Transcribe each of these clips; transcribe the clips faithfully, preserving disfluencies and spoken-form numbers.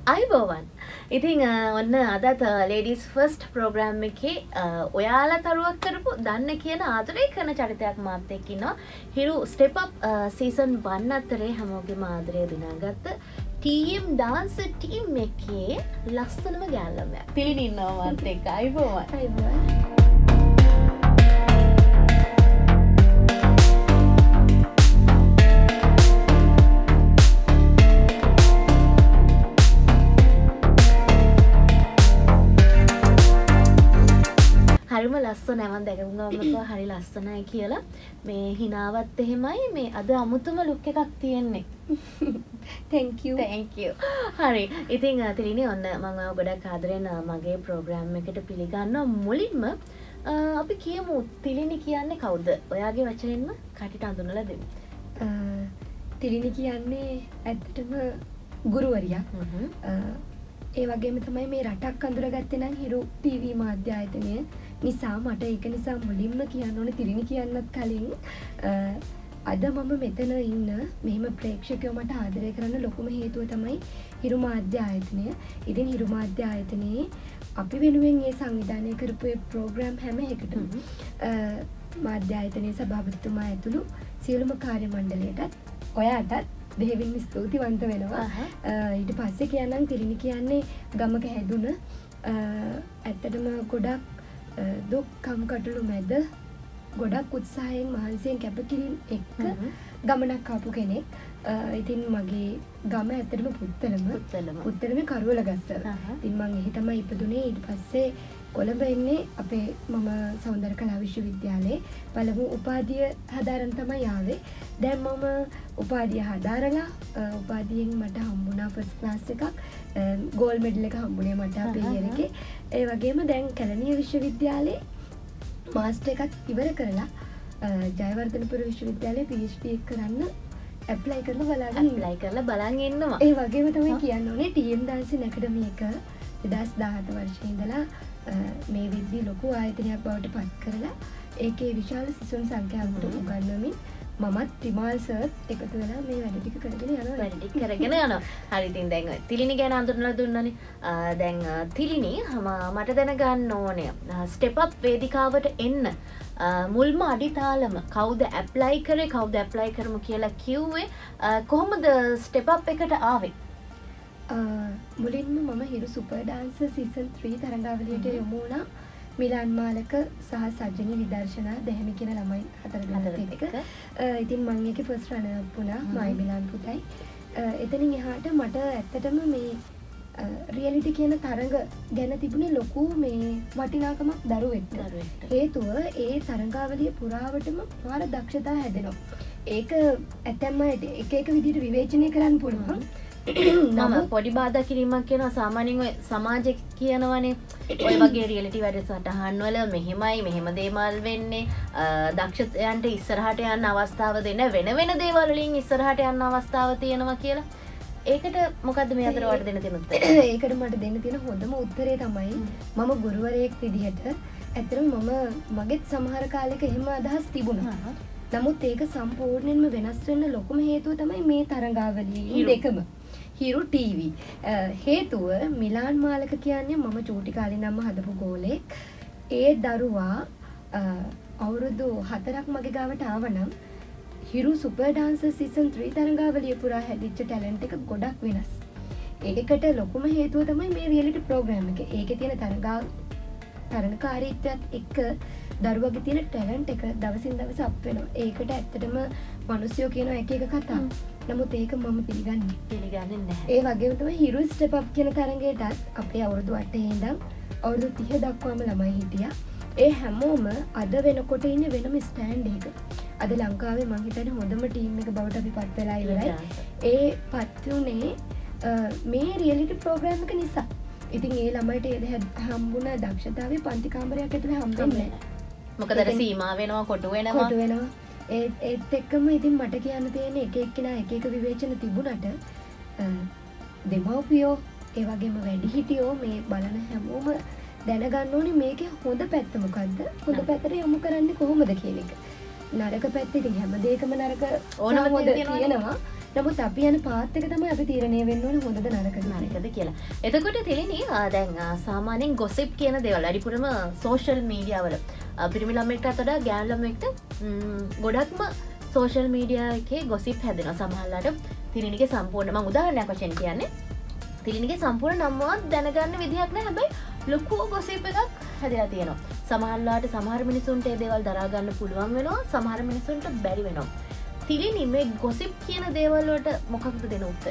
අයිබෝවන්. ඉතින් ඔන්න අදත් ලේඩීස් ෆස්ට් ප්‍රෝග්‍රෑම් එකේ ඔයාලා තරුවක් කරපු දන්න කියන ආදරේ කරන චරිතයක් මාත් එක්ක ඉන්නවා. Hiru step up season one අතරේ හැමෝගෙම ආදරය දිනාගත්ත ටීම් ඩාන්ස් ටීම් එකේ ලස්සනම ගෑල්ලමයා තිලිනි ඉන්නවා මාත් එක්ක. අයිබෝවන්. අයිබෝවන්. හරිම ලස්සනයි. මම දැකගුණාම හරි ලස්සනයි කියලා. මේ හිනාවත් එහෙමයි. මේ අද අමුතුම ලුක් එකක් තියෙන්නේ. thank you thank you. හරි. ඉතින් තිලිනි ඔන්න මම ඔය ගොඩක් ආදරෙන් මගේ ප්‍රෝග්‍රෑම් එකට පිළිගන්නවා. මුලින්ම අපි කියමු තිලිනි කියන්නේ කවුද? ඔයාගේ වචනෙන්ම කටිට අඳුනලා දෙමු. තිලිනි කියන්නේ ඇත්තටම ගුරුවරියක්. ඒ වගේම තමයි මේ රටක් අඳුරගත්තේ නම් හිරු ටීවී මාධ්‍ය ආයතනය නිසා. මට ඒක නිසා මුලින්ම කියන්න ඕනේ තිලිනි කියන්නත් කලින් අද මම මෙතන ඉන්න මෙහෙම ප්‍රේක්ෂකයෝ මට ආදරය කරන්න ලොකුම හේතුව තමයි හිරු මාධ්‍ය ආයතනය. ඉතින් හිරු මාධ්‍ය ආයතනයේ අපි වෙනුවෙන් මේ සංවිධානය කරපු ඒ ප්‍රෝග්‍රෑම් හැම එකටම මාධ්‍ය ආයතනයේ සභාපතිතුමා ඇතුළු සියලුම කාර්ය මණ්ඩලයටත් ඔයාටත් දෙවියන් ස්තුතිවන්ත වෙනවා. ඊට පස්සේ කියන්නම් තිලිනි කියන්නේ ගමක හැදුන ඇත්තටම ගොඩක් දුක් කම්කටොළු මැද ගොඩක් උත්සාහයෙන් මහන්සියෙන් කැපකිරීම එක්ක ගමනක් ආපු කෙනෙක්. ඉතින් මගේ ගම ඇත්තටම පුත්තලම පුත්තලම කරුවලගස්ස. ඉතින් මම එහි තමයි ඉපදුනේ. ඊට පස්සේ කොළඹ එන්නේ අපේ මම සෞන්දර්ය කලා විශ්වවිද්‍යාලයේ පළමු උපාධිය හදාරන් තමයි ආවේ. දැන් මම උපාධිය හදාරලා උපාධියෙන් මට හම්බුණා ෆස්ට් ක්ලාස් එකක්. ගෝල්ඩ් මෙඩල් එක හම්බුනේ මට අපේ ඉයර් එකේ. ඒ වගේම දැන් කැලණිය විශ්වවිද්‍යාලයේ මාස්ටර් එකත් ඉවර කරලා ජයවර්ධනපුර විශ්වවිද්‍යාලයේ පී එච් ඩී එක කරන්න ඇප්ලයි කරලා බලාගෙන ඇප්ලයි කරලා බලන් ඉන්නවා. ඒ වගේම තමයි කියන්න ඕනේ ටීඑම් ඩාන්සින් ඇකඩමි එක දෙදහස් දහහත වර්ෂයේ ඉඳලා මේ විද්‍ය ලොකු ආයතනයක් බවට පත් කරලා ඒකේ විශාල සිසුන් සංඛ්‍යාවකට උගන්වමින් මමත් ත්‍රිමාල් සර් එකතු වෙලා මේ වැඩ ටික කරගෙන යනවා. වැඩ ටික කරගෙන යනවා. හරි. ඉතින් දැන් තිලිනි ගැන අඳුනලා දුන්නානේ. දැන් තිලිනි මට දැනගන්න ඕනේ ස්ටෙප් අප් වේදිකාවට එන්න මුල්ම අඩිතාලම කවුද ඇප්ලයි කරේ කවුද ඇප්ලයි කරමු කියලා කිව්වේ කොහොමද ස්ටෙප් අප් එකට ආවේ? මුලින්ම මම Hiru super dance season three තරඟාවලියට යොමු වුණා. මිලාන් මාලක සහ සජ්ජනි විදර්ශනා දැහැමි කියන ළමයි හතර දෙනෙක් එක්ක. ඉතින් මම ඒකේ ෆස්ට් රනර් අප් වුණා. මයි මිලාන් පුතයි. එතනින් එහාට මට ඇත්තටම මේ රියැලිටි කියන තරඟ ගැන තිබුණේ ලොකු මේ වටිනාකමක් දරුවෙක්ට. හේතුව ඒ තරඟාවලිය පුරාවටම මාර දක්ෂතා හැදෙනවා. ඒක ඇත්තම එක එක විදිහට විවේචනය කරන්න පුළුවන්. මම පොඩි බාධා කිරීමක් කියනවා. සාමාන්‍යයෙන් ඔය සමාජය කියනවනේ ඔය වගේ රියැලිටි වැඩසටහන් වල මෙහෙමයි මෙහෙම දේවල් වෙන්නේ, දක්ෂයන්ට ඉස්සරහට යන්න අවස්ථාව දෙන්න, වෙන වෙන දේවල් වලින් ඉස්සරහට යන්න අවස්ථාව තියෙනවා කියලා. ඒකට මොකද්ද මේ අතර වට දෙන්න තියෙන උත්තරය? ඒකට මට දෙන්න තියෙන හොඳම උත්තරේ තමයි මම ගුරුවරයෙක් විදිහට ඇත්තටම මම මගෙත් සමහර කාලෙක එහෙම අදහස් තිබුණා. නමුත් ඒක සම්පූර්ණයෙන්ම වෙනස් වෙන්න ලොකුම හේතුව තමයි මේ තරඟාවලියේ දෙකම. හිරු ටීවී හේතුව මිලාන් මාලක කියන්නේ මම චූටි කාලේ නම් හදපු ගෝලෙක්. ඒ දරුවා අවුරුදු හතරක් මගේ ගාවට ආවනම් Hiru super dancer season three තරඟාවලිය පුරා හැදිච්ච ටැලන්ට් එක ගොඩක් වෙනස්. ඒකට ලොකුම හේතුව තමයි මේ රියැලිටි ප්‍රෝග්‍රෑම් එක. ඒකේ තියෙන තරඟා තරඟකාරීත්වයත් එක්ක දරුවගේ තියෙන ටැලන්ට් එක දවසින් දවස අප් වෙනවා. ඒකට ඇත්තටම මිනිස්සුયો කියන එක එක කතා. නමුත් ඒක මම පිළිගන්නේ පිළිගන්නේ නැහැ. ඒ වගේම තමයි හිරු ස්ටෙප් අප් කියන තරඟයටත් අපේ අවුරුදු අටේ ඉඳන් අවුරුදු තිහ දක්වාම ළමයි හිටියා. ඒ හැමෝම අද වෙනකොට ඉන්නේ වෙනම ස්ටෑන්ඩ් එකක. අද ලංකාවේ මං හිතන්නේ හොඳම ටීම් එක බවට අපි පත් වෙලා ඉවරයි. ඒ පත් උනේ මේ රියැලිටි ප්‍රෝග්‍රෑම් එක නිසා. ඉතින් ඒ ළමයිට ඒ හම්බුණ දක්ෂතාවය පන්ති කාමරයක් ඇතුලේ හම්බෙන්නේ නැහැ. මොකද අර සීමා වෙනවා, කොටු වෙනවා. කොටු වෙනවා. ඒ ඒත් එක්කම ඉතින් මට කියන්න තියෙන්නේ එක එක්කෙනා එක එක විවේචන තිබුණට දෙමව්පියෝ ඒ වගේම වැඩිහිටියෝ මේ බලන හැමෝම දැනගන්න ඕනේ මේකේ හොඳ පැත්ත මොකද්ද? හොඳ පැත්තට යොමු කරන්නේ කොහොමද කියන එක. නරක පැත්ත ඉතින් හැම දෙයකම නරක ඕනම හොඳ තියෙනවා. නමුත් අපි යන පාත් එක තමයි අපි තීරණය වෙන්න ඕනේ හොඳද නරකද නරකද කියලා. එතකොට තිලිනි දැන් සාමාන්‍යයෙන් gossip කියන දේවල් අඩිපුරම social media වල පිරිමි ළමෙක්ට අතට ගෑනු ළමෙක්ට ගොඩක්ම social media එකේ gossip හැදෙනවා. සමහරවිට තිලිනිගේ සම්පූර්ණ මම උදාහරණයක් වශයෙන් කියන්නේ තිලිනිගේ සම්පූර්ණ නම්වත් දැනගන්න විදිහක් නැහැ. හැබැයි ලොකු gossip එකක් හැදලා තියෙනවා. සමහරවිට සමහර මිනිසුන්ට ඒ දේවල් දරා ගන්න පුළුවන් වෙනවා. සමහර මිනිසුන්ට බැරි වෙනවා. තිලිනි මේ gossip කියන දේවල් වලට මොකක්ද දෙන උත්තරේ?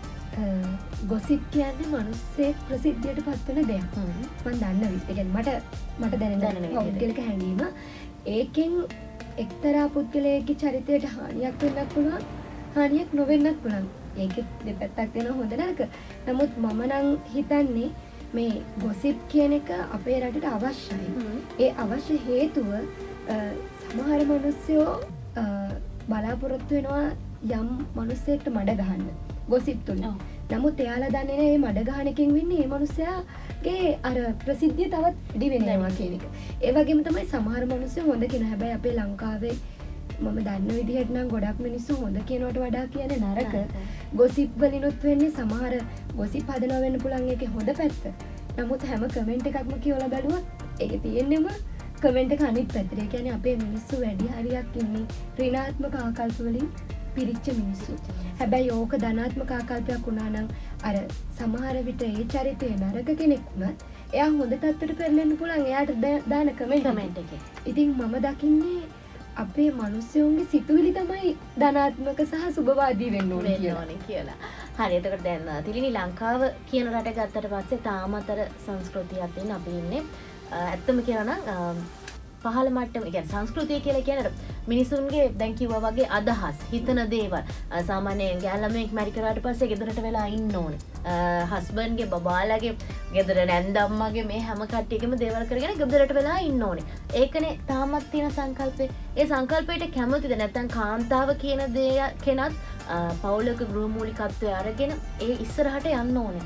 gossip කියන්නේ මිනිස්සෙක් ප්‍රසිද්ධියට පත් වෙන දෙයක්. මම දන්න විදිහට. ඒ කියන්නේ මට මට දැනෙන පෞද්ගලික හැඟීම ඒකෙන් එක්තරා පුද්ගලයෙක්ගේ චරිතයට හානියක් වෙන්නත් පුළුවන්, හානියක් නොවෙන්නත් පුළුවන්. ඒකෙ දෙපැත්තක් දෙනවා හොඳ නරක. නමුත් මම නම් හිතන්නේ මේ gossip කියන එක අපේ රටට අවශ්‍යයි. ඒ අවශ්‍ය හේතුව සමහර මිනිස්සුયો බලාපොරොත්තු වෙනවා යම් මිනිස්සෙක්ට මඩ ගහන්න gossip තුලින්. නමුත් එයාලා දන්නේ නැහැ මේ මඩ ගහන එකෙන් වෙන්නේ මේ මිනිස්සයාගේ අර ප්‍රසිද්ධිය තවත් වැඩි වෙනවා කියන එක. ඒ වගේම තමයි සමහර මිනිස්සු හොඳ කියන හැබැයි අපේ ලංකාවේ මම දන්න විදිහට නම් ගොඩක් මිනිස්සු හොඳ කියනවට වඩා කියන්නේ නරක. gossip වලිනුත් වෙන්නේ සමහර gossip හදනවා වෙන්න පුළුවන් ඒකේ හොඳ පැත්ත. නමුත් හැම කමෙන්ට් එකක්ම කියවලා බලුවොත් ඒකේ තියෙන්නම කමෙන්ට් එක අනිත් පැත්තට. ඒ කියන්නේ අපේ මිනිස්සු වැඩි හරියක් ඉන්නේ ඍණාත්මක ආකල්ප වලින් පිරිච්ච මිනිස්සු. හැබැයි ඕක ධනාත්මක ආකල්පයක් වුණා නම් අර සමහර විට ඒ චරිතේ නරක කෙනෙක් වුණත් එයා හොඳ තත්ත්වයට පෙරලෙන්න පුළුවන් එයාට දාන කමෙන්ට් කමෙන්ට් එකේ. ඉතින් මම දකින්නේ අපේ මිනිස්සුන්ගේ සිතුවිලි තමයි ධනාත්මක සහ සුබවාදී වෙන්න ඕනේ කියලා. හරි එතකොට දැන් තිලිනි ලංකාව කියන රට ගත්තට පස්සේ තාමතර සංස්කෘතියක් දෙන්න අපි ඉන්නේ. ඇත්තම කියනවා නම් පහළ මට්ටම කියන්නේ සංස්කෘතිය කියලා කියන්නේ මිනිසුන්ගේ දැන් කිව්වා වගේ අදහස් හිතන දේවල් සාමාන්‍යයෙන් ගෑල්ලමෙක් මැරි කරාට පස්සේ ගෙදරට වෙලා ඉන්න ඕනේ. හස්බන්ඩ්ගේ බබාලාගේ ගෙදර නැන්දම්මගේ මේ හැම කට්ටියකම දේවල් කරගෙන ගෙදරට වෙලා ඉන්න ඕනේ. ඒකනේ තාමත් තියෙන සංකල්පේ. ඒ සංකල්පයට කැමතිද නැත්නම් කාන්තාව කියන දේ කෙනත් පෞලක ගෘහමූලිකත්වය අරගෙන ඒ ඉස්සරහට යන්න ඕනේ.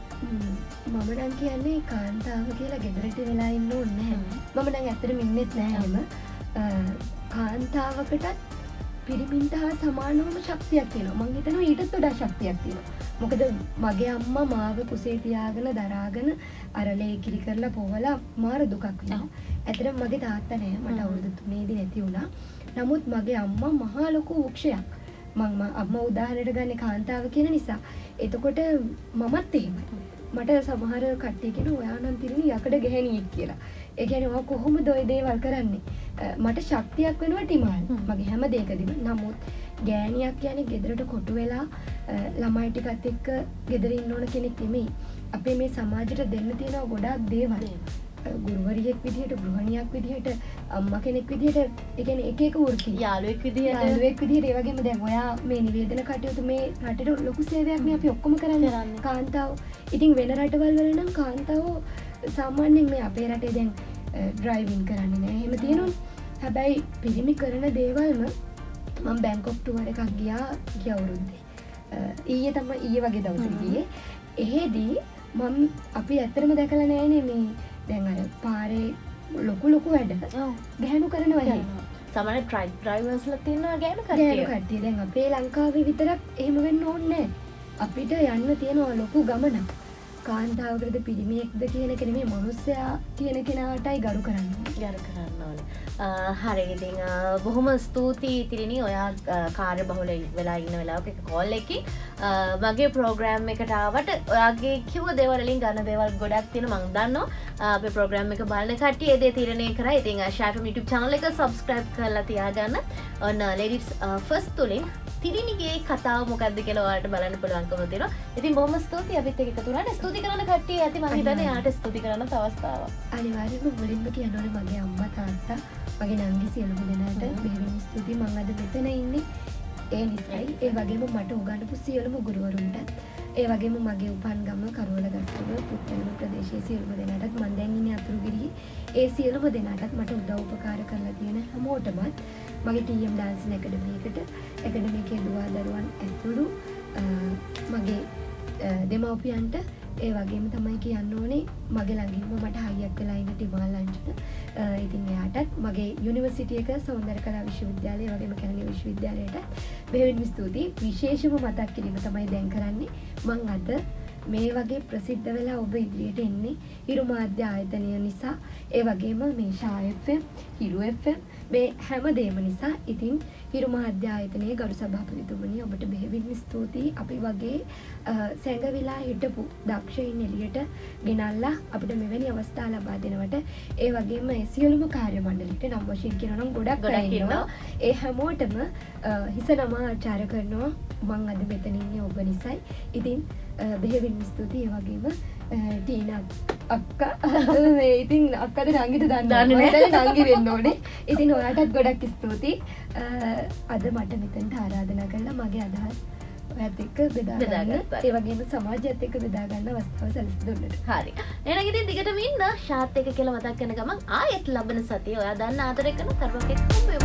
මම නම් කියන්නේ කාන්තාව කියලා ගෙදරට වෙලා ඉන්න ඕනේ නැහැ. මම නම් ඇත්තටම ඉන්නෙත් නැහැ එහෙම. කාන්තාවකටත් පිරිමින්ට හා සමානවම ශක්තියක් තියෙනවා. මම හිතනවා ඊටත් වඩා ශක්තියක් තියෙනවා. මොකද මගේ අම්මා මාව කුසේ තියාගෙන දරාගෙන අරලේ කිරි කරලා පොවලා මාර දුකක් විඳිනවා. ඇත්තටම මගේ තාත්තා නෑ. මට අවුරුදු තුනේදී නැති වුණා. නමුත් මගේ අම්මා මහා ලොකු වෘක්ෂයක්. මම අම්මා උදාහරණයට ගන්නේ කාන්තාව කියන නිසා. එතකොට මමත් එහෙමයි. මට සමහර කට්ටිය කියන ඔයා නම් තිරිනි යකඩ ගැහණියෙක් කියලා. ඒ කියන්නේ ඔයා කොහොමද ওই දේවල් කරන්නේ? මට ශක්තියක් වෙනවා ටිමාල්. මගේ හැම දෙයකදීම. නමුත් ගෑණියක් කියන්නේ ගෙදරට කොටු වෙලා ළමයි ටිකත් එක්ක ගෙදර ඉන්න ඕන කෙනෙක් නෙමෙයි. අපේ මේ සමාජයට දෙන්න තියෙන ගොඩාක් දේවල්. ගුරුවරියෙක් විදිහට, ගෘහණියක් විදිහට, අම්මා කෙනෙක් විදිහට, ඒ කියන්නේ එක එක වෘත්ති. යාළුවෙක් විදිහට, යාළුවෙක් විදිහට ඒ වගේම දැන් ඔයා මේ නිවේදන කටයුතු මේ රටේට ලොකු සේවයක් නේ අපි ඔක්කොම කරන්නේ. කාන්තාව. ඉතින් වෙන රටවල් වල නම් කාන්තාව සාමාන්‍යයෙන් මේ අපේ රටේ දැන් ඩ්‍රයිවිං කරන්නේ නැහැ. එහෙම තියෙනවනේ. හැබැයි පිරිමි කරන දේවල්ම මම බැංකොක් ටුවර් එකක් ගියා ගිය අවුරුද්දේ. ඊයේ තමයි ඊයේ වගේ දවසක ගියේ. එහෙදී මම අපි ඇත්තටම දැකලා නැහැනේ මේ දැන් අර පාරේ ලොකු ලොකු වැඩ. ඔව්. ගැහණු කරනවා එහෙම. සමහර ට්‍රක් ඩ්‍රයිවර්ස්ලා තියෙනවා ගැහණු කට්ටිය. ගැහණු කට්ටිය. දැන් අපේ ලංකාවේ විතරක් එහෙම වෙන්න ඕනේ නැහැ. අපිට යන්න තියෙනවා ලොකු ගමනක්. කාන්තාවකටද පිරිමියෙක්ද කියන එක නෙමෙයි මනුස්සයා කියන කෙනාටයි ගරු කරන්න ඕනේ. ගරු කරන්න ඕනේ. හරි ඉතින් බොහොම ස්තුතියි තිරිනි ඔයා කාර්යබහුල වෙලා ඉන්න වෙලාවක කෝල් එකකින් මගේ ප්‍රෝග්‍රෑම් එකට ආවට ඔයාගේ කිව්ව දේවල් වලින් ගන්න දේවල් ගොඩක් තියෙනවා මම දන්නවා අපේ ප්‍රෝග්‍රෑම් එක බලන කට්ටිය ඒ දේ තීරණය කරා. ඉතින් shaafm YouTube channel එක subscribe කරලා තියාගන්න. ඔන්න ladies first තුලින් තිරිනිගේ කතාව මොකක්ද කියලා ඔයාලට බලන්න පුළුවන්කම තියෙනවා. ඉතින් බොහොම ස්තුතියි අපිත් එක්ක එකතු වුණාට. ස්තුති කරන කට්ටිය ඇති මම හිතන්නේ යාට ස්තුති කරන්න අවස්ථාවක්. අනිවාර්යයෙන්ම මුලින්ම කියන්න ඕනේ මගේ අම්මා තාත්තා මගේ නංගි සියලුම දෙනාට බෙහෙවින් ස්තුතියි. මම අද මෙතන ඉන්නේ ඒ නිසායි. ඒ වගේම මට උගන්වපු සියලුම ගුරුවරුන්ට, ඒ වගේම මගේ උපන් ගම කරවලගස්තුව පුත්තලම ප්‍රදේශයේ සියලුම දෙනාටත් මම දැන් ඉන්නේ අතුරුගිරියේ ඒ සියලුම දෙනාටත් මට උදව් උපකාර කරලා තියෙන හැමෝටමත් මගේ ටී එම් ඩාන්සින් ඇකඩමි එකට ඇකඩමි එකේ දුවා දරුවන් ඇතුළු මගේ දෙමව්පියන්ට ඒ වගේම තමයි කියන්න ඕනේ මගේ ළඟින්ම මට හයියක් වෙලා ඉන්න ටිමාල් ලංචුට. ඉතින් එයාටත් මගේ යුනිවර්සිටි එක සෞන්දර්ය කලා විශ්වවිද්‍යාලය වගේම කැලණිය විශ්වවිද්‍යාලයට බෙහෙවින්ම ස්තුතියි. විශේෂම මතක් කිරීම තමයි දැන් කරන්නේ. මම අද මේ වගේ ප්‍රසිද්ධ වෙලා ඔබ ඉදිරියට එන්නේ හිරු මාධ්‍ය ආයතනය නිසා. ඒ වගේම මේ ශා එෆ් එම්, හිරු එෆ් එම් මේ හැමදේම නිසා. ඉතින් හිරු මාධ්‍ය ආයතනයේ ගරු සභාපතිතුමනි ඔබට බෙහෙවින්ම ස්තුතියි. අපි වගේ සැඟවිලා හිටපු දක්ෂයින් එළියට ගෙනල්ලා අපිට මෙවැනි අවස්ථා ලබා දෙනවට ඒ වගේම ඒ සියලුම කාර්ය මණ්ඩලයට නම් වශයෙන් කියනවා නම් ගොඩක් අය ඉන්නවා. ඒ හැමෝටම හිස නම ආචාර කරනවා. මම අද මෙතන ඉන්නේ ඔබ නිසායි. ඉතින් බෙහෙවින්ම ස්තුතියි. ඒ වගේම ටීනා අක්කා මේ ඉතින් අක්කද නංගිද දන්නේ නැහැ. නංගි වෙන්න ඕනේ. ඉතින් ඔයාටත් ගොඩක් ස්තුතියි. අද මට මෙතනට ආරාධනා කළා මගේ අදහස් ඔයත් එක්ක බෙදා ගන්න. ඒ වගේම සමාජයත් එක්ක බෙදා ගන්න අවස්ථාව සැලසී දුන්නට. හරි. එහෙනම් ඉතින් දිගටම ඉන්න ශාත් එක කියලා මතක් කරන ගමන් ආයෙත් ලබන සතියේ ඔයා දන්න ආදරය කරන කරුවක් එක්ක